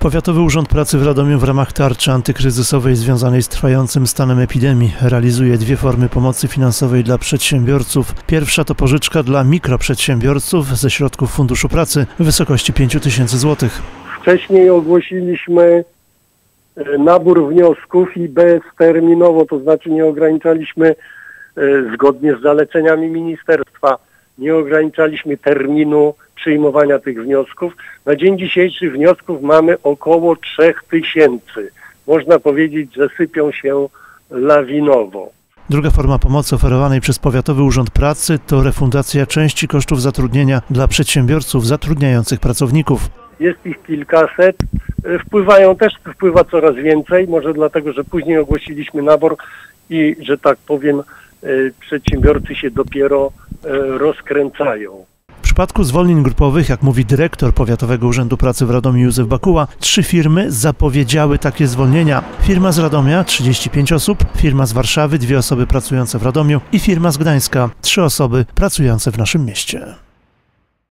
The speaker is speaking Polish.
Powiatowy Urząd Pracy w Radomiu w ramach tarczy antykryzysowej związanej z trwającym stanem epidemii realizuje dwie formy pomocy finansowej dla przedsiębiorców. Pierwsza to pożyczka dla mikroprzedsiębiorców ze środków Funduszu Pracy w wysokości 5 000 złotych. Wcześniej ogłosiliśmy nabór wniosków i bezterminowo, to znaczy nie ograniczaliśmy zgodnie z zaleceniami ministerstwa, nie ograniczaliśmy terminu przyjmowania tych wniosków. Na dzień dzisiejszy wniosków mamy około 3000. Można powiedzieć, że sypią się lawinowo. Druga forma pomocy oferowanej przez Powiatowy Urząd Pracy to refundacja części kosztów zatrudnienia dla przedsiębiorców zatrudniających pracowników. Jest ich kilkaset. Wpływa coraz więcej, może dlatego, że później ogłosiliśmy nabór i, że tak powiem, przedsiębiorcy się dopiero rozkręcają. W przypadku zwolnień grupowych, jak mówi dyrektor Powiatowego Urzędu Pracy w Radomiu Józef Bakuła, 3 firmy zapowiedziały takie zwolnienia. Firma z Radomia 35 osób, firma z Warszawy 2 osoby pracujące w Radomiu i firma z Gdańska 3 osoby pracujące w naszym mieście.